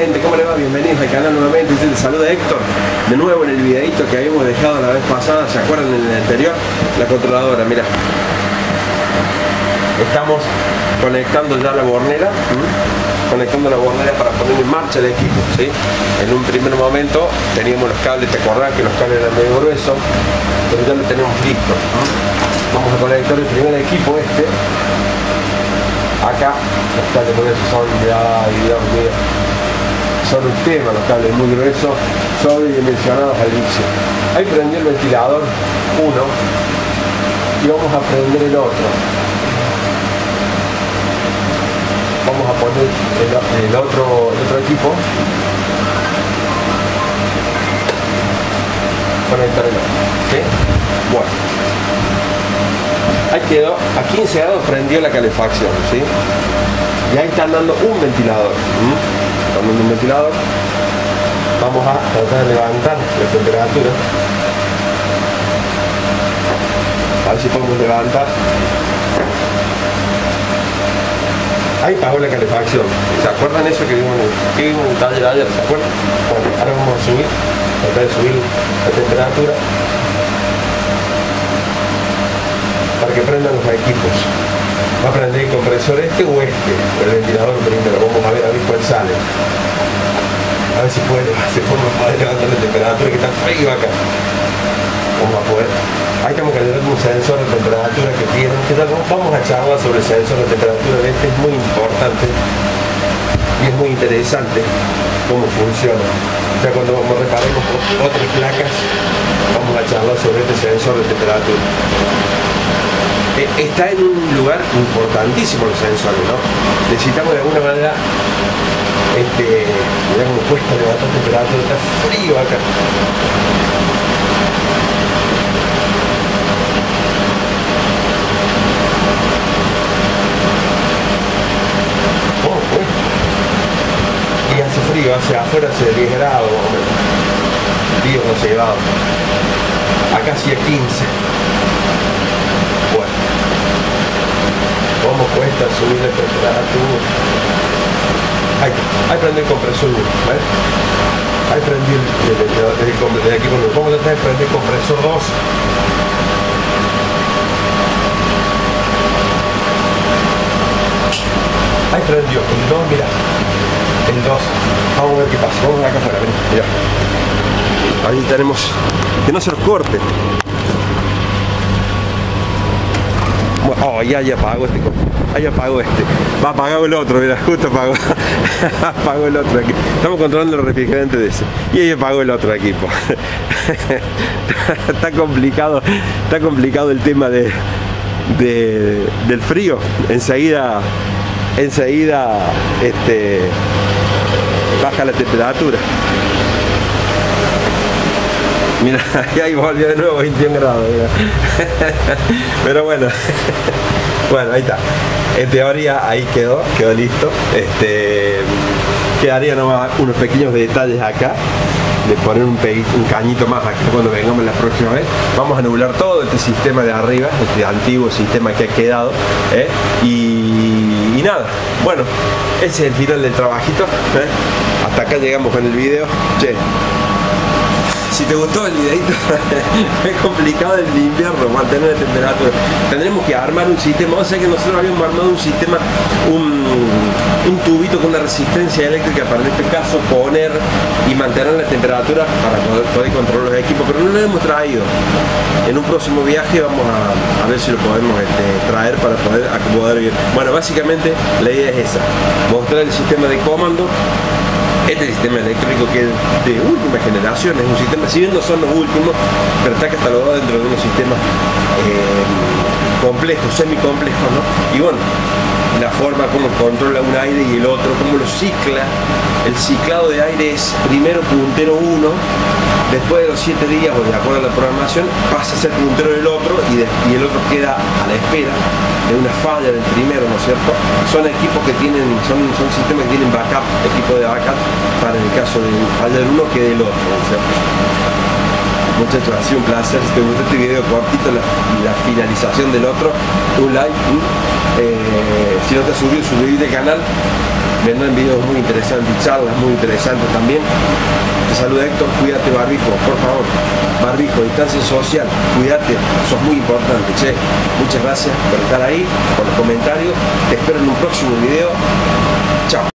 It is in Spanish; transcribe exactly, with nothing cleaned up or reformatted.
gente, ¿cómo le va? Bienvenidos al canal nuevamente. Te saluda Héctor, de nuevo en el videito que habíamos dejado la vez pasada. ¿Se acuerdan en el anterior? La controladora, mira. Estamos conectando ya la bornera, ¿sí? Conectando la bornera para poner en marcha el equipo, ¿sí? En un primer momento teníamos los cables, ¿te acordás que los cables eran medio gruesos? Pero ya lo tenemos listo, ¿sí? Vamos a conectar el primer equipo este. Acá los cables gruesos son ya, Dios mío, son un tema, los cables muy gruesos, sobredimensionados al inicio. Ahí prendió el ventilador uno y vamos a prender el otro. Vamos a poner el, el, otro, el otro equipo. Conectar el otro, ¿sí? Bueno. Ahí quedó, a quince grados prendió la calefacción, ¿sí? Y ahí están dando un ventilador. ¿Mm? Están dando un ventilador. Vamos a tratar de levantar la temperatura. A ver si podemos levantar. Ahí pagó la calefacción. ¿Se acuerdan eso que vimos en el taller ayer? ¿Se acuerdan? Bueno, ahora vamos a subir, tratar de subir la temperatura para que prendan los equipos. Va a prender el compresor este o este, el ventilador primero. Vamos a ver a ver cuál sale. A ver si puede, si podemos poder levantar la temperatura, que está frío acá. Vamos a poder. Ahí estamos calentando un sensor de temperatura que tiene. Vamos a charlar sobre el sensor de temperatura de este, es muy importante y es muy interesante cómo funciona. Ya cuando reparemos otras placas, vamos a charlar sobre este sensor de temperatura. Está en un lugar importantísimo los sensores, ¿no? Necesitamos de alguna manera, este, mirá cómo cuesta levantar temperatura, está frío acá. Frío, hacia afuera hace diez grados, diez o doce grados, acá sí a quince. Bueno, ¿cómo cuesta subir la temperatura? Ahí, ahí prende el compresor uno, ¿ves? Ahí prendí el, el, el, el, el equipo nuevo. Vamos a tratar de prender el compresor dos. Ahí prendió el dos, mira. El dos. Vamos a ver qué pasa. Vamos a ver acá afuera, ven, mira. Ahí tenemos. Que no se nos corte. Oh, ya, ya apagó este. Ahí apagó este. Va apagado el otro, mira, justo apagó. Apagó el otro aquí. Estamos controlando el refrigerante de ese. Y ahí apagó el otro equipo. Está complicado. Está complicado el tema de, de del frío. Enseguida. Enseguida este, baja la temperatura. Mira, ahí volvió de nuevo veintiún grados. Mira. Pero bueno, bueno, ahí está. En teoría ahí quedó, quedó listo. Este, quedaría nomás unos pequeños detalles acá, de poner un, un cañito más acá cuando vengamos la próxima vez. Vamos a anular todo este sistema de arriba, este antiguo sistema que ha quedado, ¿eh? y, y nada, bueno, ese es el final del trabajito, ¿eh? Hasta acá llegamos con el video. Che, si te gustó el videito, es complicado el invierno mantener la temperatura. Tendremos que armar un sistema, o sea que nosotros habíamos armado un sistema, un, un tubito con una resistencia eléctrica para en este caso poner y mantener la temperatura para poder, poder controlar los equipos, pero no lo hemos traído. En un próximo viaje vamos a, a ver si lo podemos este, traer para poder acomodar bien. Bueno, básicamente la idea es esa, mostrar el sistema de comando. Este sistema eléctrico que es de última generación, es un sistema, si bien no son los últimos, pero está catalogado dentro de unos sistemas eh, complejos, semi-complejos, ¿no? Y bueno, la forma como controla un aire y el otro, cómo lo cicla. El ciclado de aire es primero puntero uno, después de los siete días, o de acuerdo a la programación, pasa a ser puntero del otro y, de, y el otro queda a la espera de una falla del primero, ¿no es cierto? Son equipos que tienen, son, son sistemas que tienen backup, equipo de backup, para en el caso de falla del uno que del otro, ¿no es cierto? Muchachos, ha sido un placer. Si te gustó este video cortito, la, la finalización del otro, un like, ¿sí? eh, si no te has subido, suscríbete al canal. vendrán videos muy interesantes, charlas muy interesantes también. Te saluda Héctor, cuídate, barbijo, por favor, barbijo, distancia social, cuídate, sos muy importante, che. Muchas gracias por estar ahí, por los comentarios, te espero en un próximo video. Chao.